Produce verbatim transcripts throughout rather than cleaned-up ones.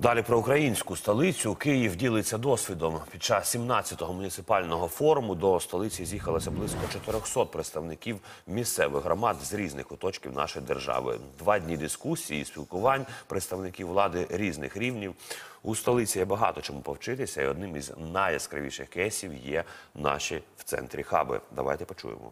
Далі про українську столицю. Київ ділиться досвідом. Під час сімнадцятого муніципального форуму до столиці з'їхалося близько чотирьохсот представників місцевих громад з різних куточків нашої держави. Два дні дискусій і спілкувань представників влади різних рівнів. У столиці є багато чому повчитися, і одним із найяскравіших кейсів є наші в центрі хаби. Давайте почуємо.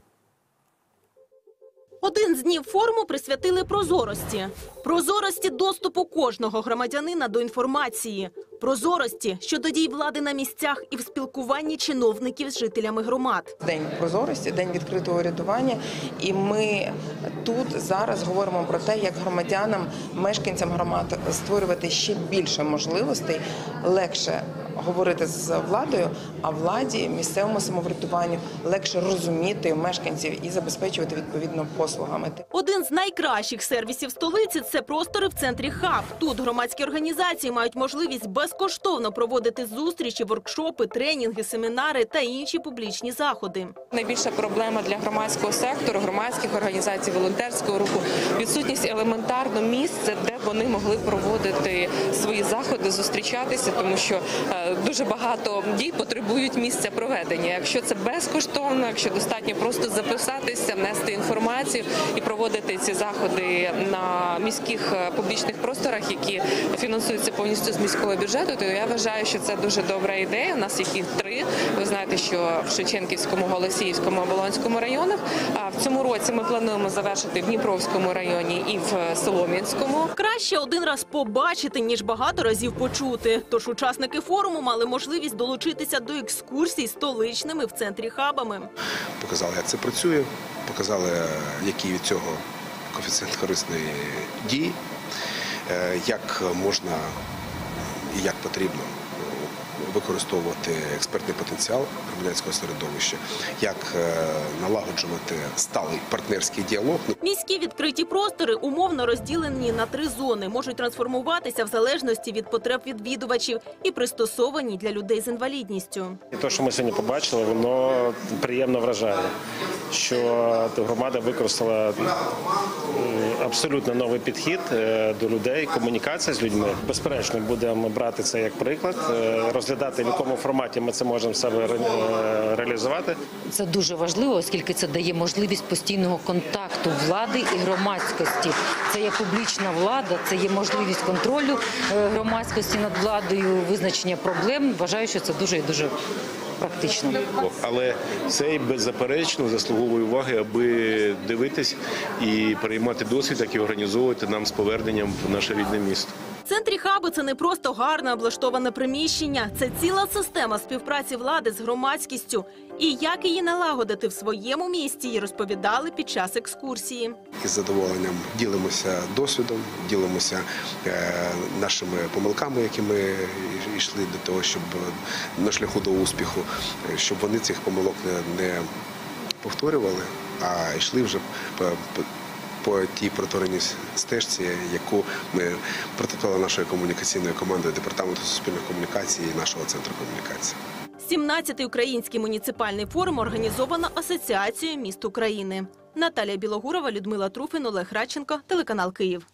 Один з днів форуму присвятили прозорості. Прозорості доступу кожного громадянина до інформації. Прозорості щодо дій влади на місцях і в спілкуванні чиновників з жителями громад. День прозорості, день відкритого урядування. І ми тут зараз говоримо про те, як громадянам, мешканцям громад створювати ще більше можливостей, легше говорити з владою, а владі, місцевому самоврядуванню легше розуміти мешканців і забезпечувати відповідно послугами. Один з найкращих сервісів столиці – це простори в центрі хаб. Тут громадські організації мають можливість безкоштовно проводити зустрічі, воркшопи, тренінги, семінари та інші публічні заходи. Найбільша проблема для громадського сектору, громадських організацій, волонтерського руху – відсутність елементарно місця, де вони могли проводити свої заходи, зустрічатися, тому що дуже багато дій потребують місця проведення. Якщо це безкоштовно, якщо достатньо просто записатися, внести інформацію і проводити ці заходи на міських публічних просторах, які фінансуються повністю з міського бюджету, то я вважаю, що це дуже добра ідея. У нас їх три. Ви знаєте, що в Шевченківському, Голосіївському, Оболонському районах. А в цьому році ми плануємо завершити в Дніпровському районі і в Солом'янському. Краще один раз побачити, ніж багато разів почути. Тож учасники форуму мали можливість долучитися до екскурсій столичними в центрі хабами. Показали, як це працює, показали, який від цього коефіцієнт корисної дії, як можна і як потрібно використовувати експертний потенціал громадянського середовища, як налагоджувати сталий партнерський діалог. Міські відкриті простори умовно розділені на три зони, можуть трансформуватися в залежності від потреб відвідувачів і пристосовані для людей з інвалідністю. Те, що ми сьогодні побачили, воно приємно вражає, що громада використала абсолютно новий підхід до людей, комунікація з людьми. Безперечно, будемо брати це як приклад, розглядати, в якому форматі ми це можемо себе реалізувати. Це дуже важливо, оскільки це дає можливість постійного контакту влади і громадськості. Це є публічна влада, це є можливість контролю громадськості над владою, визначення проблем. Вважаю, що це дуже і дуже практично. Але це беззаперечно заслуговує уваги, аби дивитись і переймати досвід, як і організовувати нам з поверненням в наше рідне місто. В центрі хаби – це не просто гарно облаштоване приміщення, це ціла система співпраці влади з громадськістю. І як її налагодити в своєму місті, їй розповідали під час екскурсії. Із задоволенням ділимося досвідом, ділимося нашими помилками, які ми йшли до того, щоб на шляху до успіху, щоб вони цих помилок не повторювали, а йшли вже по по тій протореній стежці, яку ми протоптали нашою комунікаційною командою Департаменту суспільних комунікацій і нашого центру комунікації. сімнадцятий український муніципальний форум організовано Асоціацією міст України. Наталія Білогурова, Людмила Труфін, Олег Радченко, телеканал Київ.